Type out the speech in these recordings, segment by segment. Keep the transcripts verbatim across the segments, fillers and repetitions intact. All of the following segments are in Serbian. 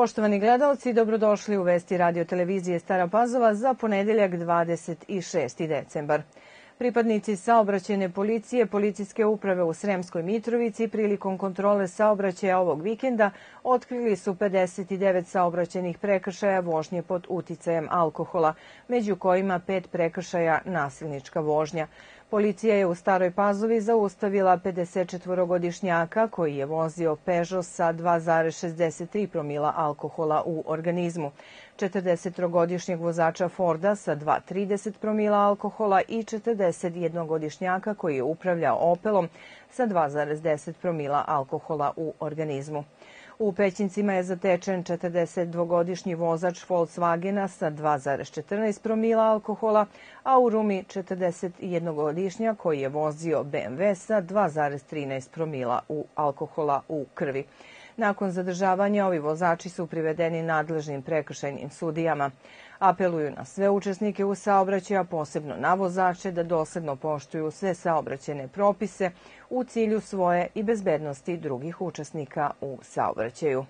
Poštovani gledalci, dobrodošli u vesti radio televizije Stara Pazova za ponedeljak dvadeset šesti decembar. Pripadnici saobraćajne policije Policijske uprave u Sremskoj Mitrovici prilikom kontrole saobraćaja ovog vikenda otkrili su pedeset devet saobraćajnih prekršaja vožnje pod uticajem alkohola, među kojima pet prekršaja nasilnička vožnja. Policija je u Staroj Pazovi zaustavila pedesetčetvorogodišnjaka koji je vozio Peugeot sa dva zarez šezdeset tri promila alkohola u organizmu, četrdesettrogodišnjeg vozača Forda sa dva zarez trideset promila alkohola i četrdesetjednogodišnjaka koji je upravljao Opelom sa dva zarez deset promila alkohola u organizmu. U Pećincima je zatečen četrdesetdvogodišnji vozač Volkswagena sa dva zarez četrnaest promila alkohola, a u Rumi četrdesetjednogodišnjak koji je vozio B M W sa dva zarez trinaest promila u alkohola u krvi. Nakon zadržavanja ovi vozači su privedeni nadležnim prekršajnim sudijama. Apeluju na sve učesnike u saobraćaju, a posebno na vozače, da dosledno poštuju sve saobraćajne propise u cilju svoje i bezbednosti drugih učesnika u saobraćaju.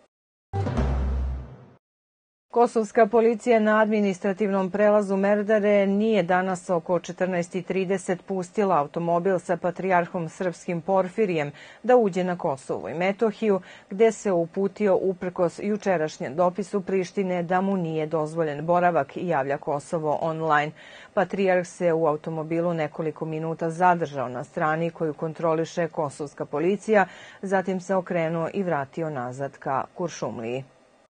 Kosovska policija na administrativnom prelazu Merdare nije danas oko četrnaest i trideset pustila automobil sa patrijarhom srpskim Porfirijem da uđe na Kosovo i Metohiju, gde se uputio uprkos jučerašnjem dopisu Prištine da mu nije dozvoljen boravak, javlja Kosovo online. Patrijarh se u automobilu nekoliko minuta zadržao na strani koju kontroliše kosovska policija, zatim se okrenuo i vratio nazad ka Kuršumliji.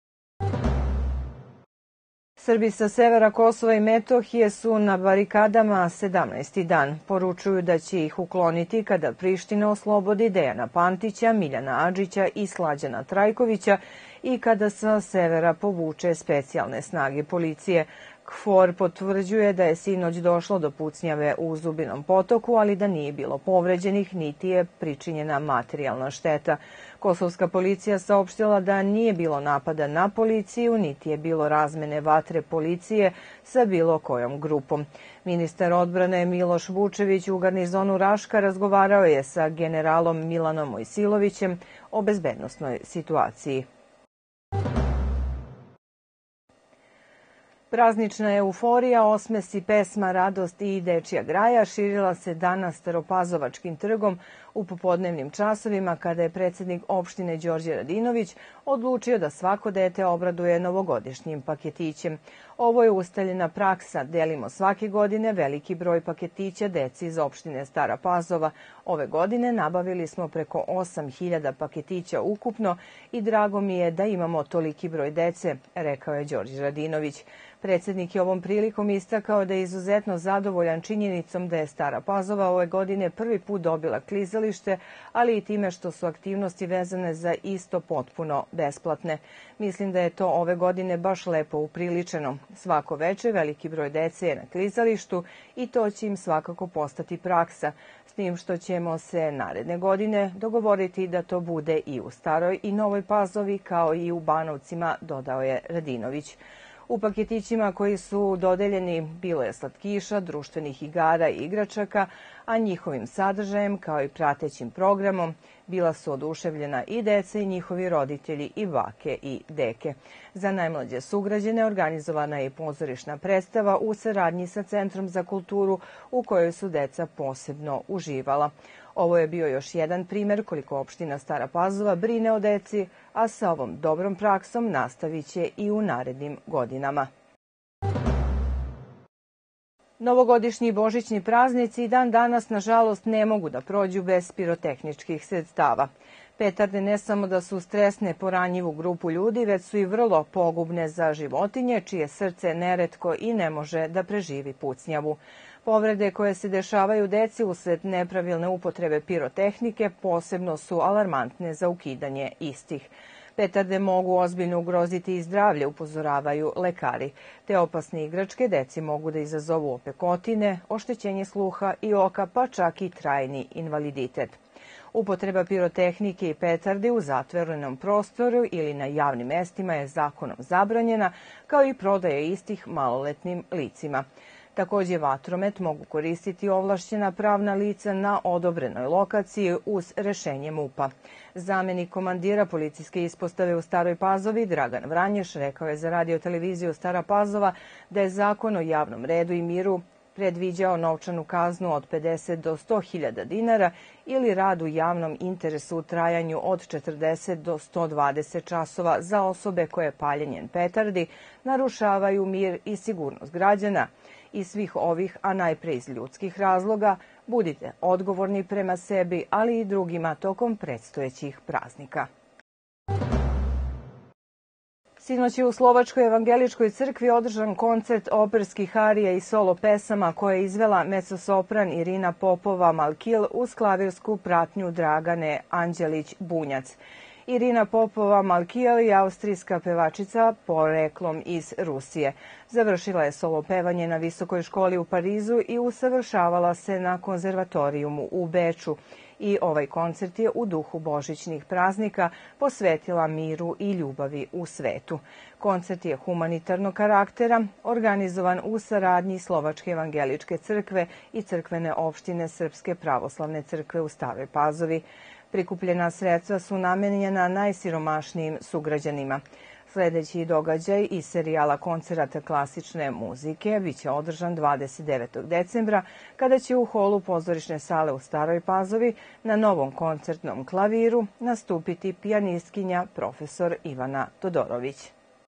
Srbi sa severa Kosova i Metohije su na barikadama sedamnaesti dan. Poručuju da će ih ukloniti kada Priština oslobodi Dejana Pantića, Miljana Adžića i Slađana Trajkovića i kada sa severa povuče specijalne snage policije. KFOR potvrđuje da je sinoć došlo do pucnjave u Zubinom Potoku, ali da nije bilo povređenih, niti je pričinjena materijalna šteta. Kosovska policija saopštila da nije bilo napada na policiju, niti je bilo razmene vatre policije sa bilo kojom grupom. Ministar odbrane Miloš Vučević u garnizonu Raška razgovarao je sa generalom Milanom Mojsilovićem o bezbednosnoj situaciji. Praznična euforija, osmesi, pesma, radost i dečija graja širila se danas Staropazovačkim trgom u popodnevnim časovima kada je predsjednik opštine Đorđe Radinović odlučio da svako dete obraduje novogodišnjim paketićem. Ovo je ustaljena praksa, delimo svake godine veliki broj paketića deci iz opštine Stara Pazova. Ove godine nabavili smo preko osam hiljada paketića ukupno i drago mi je da imamo toliki broj dece, rekao je Đorđe Radinović. Predsjednik je ovom prilikom istakao da je izuzetno zadovoljan činjenicom da je Stara Pazova ove godine prvi put dobila klizalište, ali i time što su aktivnosti vezane za isto potpuno besplatne. Mislim da je to ove godine baš lepo upriličeno. Svako veče veliki broj dece je na klizalištu i to će im svakako postati praksa, s tim što ćemo se naredne godine dogovoriti da to bude i u Staroj i Novoj Pazovi kao i u Banovcima, dodao je Radinović. U paketićima koji su dodeljeni bilo je slatkiša, društvenih igara i igračaka, a njihovim sadržajem kao i pratećim programom bila su oduševljena i deca i njihovi roditelji i bake i deke. Za najmlađe sugrađane organizovana je pozorišna predstava u saradnji sa Centrom za kulturu u kojoj su deca posebno uživala. Ovo je bio još jedan primer koliko opština Stara Pazova brine o deci, a sa ovom dobrom praksom nastavit će i u narednim godinama. Novogodišnji i božićni praznici i dan danas, nažalost, ne mogu da prođu bez pirotehničkih sredstava. Petarde ne samo da su stresne po ranjivu grupu ljudi, već su i vrlo pogubne za životinje, čije srce neretko i ne može da preživi pucnjavu. Povrede koje se dešavaju deci usled nepravilne upotrebe pirotehnike posebno su alarmantne za ukidanje istih. Petarde mogu ozbiljno ugroziti i zdravlje, upozoravaju lekari. Te opasne igračke deci mogu da izazovu opekotine, oštećenje sluha i oka, pa čak i trajni invaliditet. Upotreba pirotehnike i petardi u zatvorenom prostoru ili na javnim mestima je zakonom zabranjena, kao i prodaja istih maloletnim licima. Takođe, vatromet mogu koristiti ovlašćena pravna lica na odobrenoj lokaciji uz rešenje MUP-a. Zamenik komandira policijske ispostave u Staroj Pazovi, Dragan Vranješ, rekao je za radio televiziju Stara Pazova da je Zakon o javnom redu i miru predviđao novčanu kaznu od pedeset do sto hiljada dinara ili rad u javnom interesu u trajanju od četrdeset do sto dvadeset časova za osobe koje paljenjem petardi narušavaju mir i sigurnost građana. Iz svih ovih, a najpre iz ljudskih razloga, budite odgovorni prema sebi, ali i drugima tokom predstojećih praznika. Sinoć je u Slovačkoj evangeličkoj crkvi održan koncert operskih arija i solo pesama koje je izvela mecosopran Irina Popova-Malkil uz klavirsku pratnju Dragane Anđelić-Bunjac. Irina Popova-Malkil je austrijska pevačica poreklom iz Rusije. Završila je solo pevanje na Visokoj školi u Parizu i usavršavala se na konzervatorijumu u Beču. I ovaj koncert je u duhu božićnih praznika posvetila miru i ljubavi u svetu. Koncert je humanitarnog karaktera, organizovan u saradnji Slovačke evangeličke crkve i crkvene opštine Srpske pravoslavne crkve u Staroj Pazovi. Prikupljena sredstva su namenjena najsiromašnijim sugrađanima. Sledeći događaj iz serijala koncerata klasične muzike biće održan dvadeset devetog decembra, kada će u holu pozorišne sale u Staroj Pazovi na novom koncertnom klaviru nastupiti pijanistkinja profesor Ivana Todorović.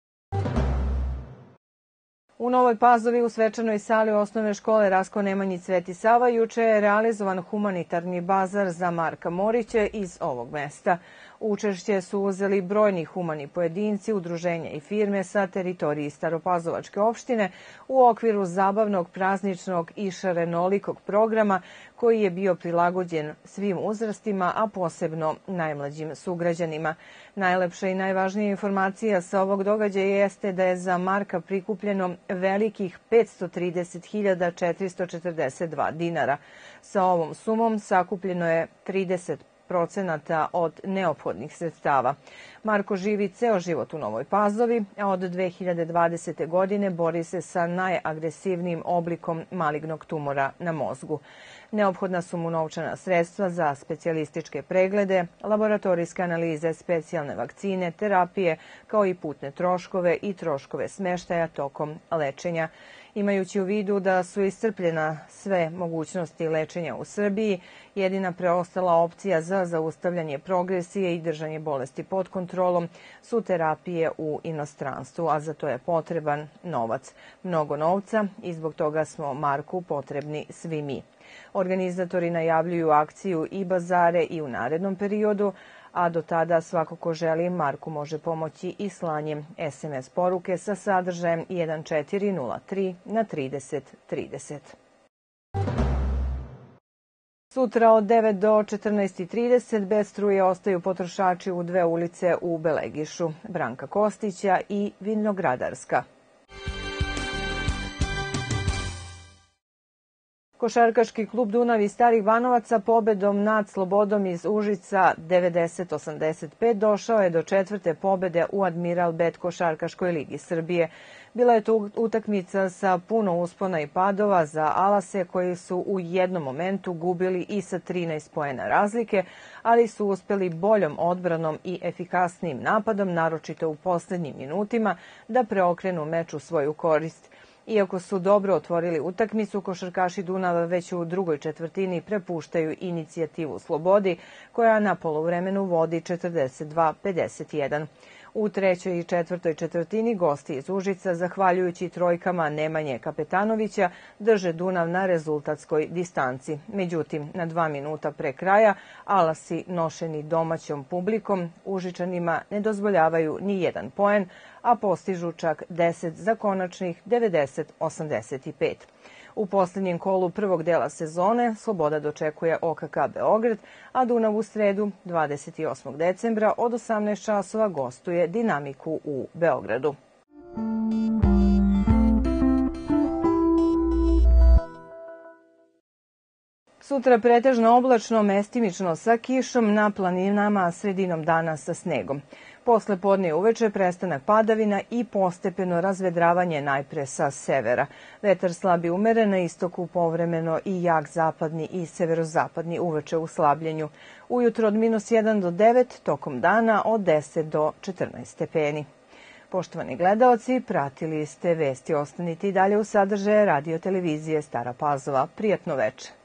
U Novoj Pazovi u svečanoj sali osnovne škole Rasko Nemanjić Sveti Sava juče je realizovan humanitarni bazar za Marka Morića iz ovog mesta. Učešće su uzeli brojni humani pojedinci, udruženja i firme sa teritoriji Staropazovačke opštine u okviru zabavnog, prazničnog i šarenolikog programa koji je bio prilagođen svim uzrastima, a posebno najmlađim sugrađanima. Najlepša i najvažnija informacija sa ovog događaja jeste da je za Marka prikupljeno velikih petsto trideset hiljada četiristo četrdeset dva dinara. Sa ovom sumom sakupljeno je trideset procenata od neophodnih sredstava. Marko živi ceo život u Novoj Pazovi, a od dve hiljade dvadesete. godine bori se sa najagresivnijim oblikom malignog tumora na mozgu. Neophodna su mu novčana sredstva za specijalističke preglede, laboratorijske analize, specijalne vakcine, terapije, kao i putne troškove i troškove smeštaja tokom lečenja. Imajući u vidu da su iscrpljena sve mogućnosti lečenja u Srbiji, jedina preostala opcija za zaustavljanje progresije i držanje bolesti pod kontrolom su terapije u inostranstvu, a za to je potreban novac. Mnogo novca i zbog toga smo Marku potrebni svi mi. Organizatori najavljuju akciju i bazare i u narednom periodu, a do tada svako ko želi Marku može pomoći i slanjem es em es poruke sa sadržajem jedan četiri nula tri na trideset trideset. Sutra od devet do četrnaest trideset bez struje ostaju potrošači u dve ulice u Belegišu, Branka Kostića i Vinogradarska. Košarkaški klub Dunav iz Starih Banovaca pobedom nad Slobodom iz Užica devedeset osamdeset pet došao je do četvrte pobede u Admiral Bet košarkaškoj ligi Srbije. Bila je to utakmica sa puno uspona i padova za Alase koji su u jednom momentu gubili i sa trinaest poena razlike, ali su uspeli boljom odbranom i efikasnijim napadom, naročito u poslednjim minutima, da preokrenu meč u svoju korist. Iako su dobro otvorili utakmicu, košarkaši Dunava već u drugoj četvrtini prepuštaju inicijativu Slobodi, koja na poluvremenu vodi četrdeset dva pedeset jedan. U trećoj i četvrtoj četvrtini gosti iz Užica, zahvaljujući trojkama Nemanje Kapetanovića, drže Dunav na rezultatskoj distanci. Međutim, na dva minuta pre kraja, Alasi, nošeni domaćom publikom, Užičanima ne dozvoljavaju ni jedan poen, a postižu čak deset za konačnih devedeset osamdeset pet. U poslednjem kolu prvog dela sezone Sloboda dočekuje o ka ka Beograd, a Dunav u sredu dvadeset osmog decembra od osamnaest časova gostuje Dinamiku u Beogradu. Sutra pretežno oblačno, mestimično sa kišom, na planinama sredinom dana sa snegom. Posle podne i uveče prestanak padavina i postepeno razvedravanje najpre sa severa. Vetar slabi umeren, na istoku povremeno i jak zapadni i severozapadni, uveče u slabljenju. Ujutro od minus jedan do devet, tokom dana od deset do četrnaest stepeni. Poštovani gledaoci, pratili ste vesti. Ostanite i dalje u sadržaje radio televizije Stara Pazova. Prijatno veče.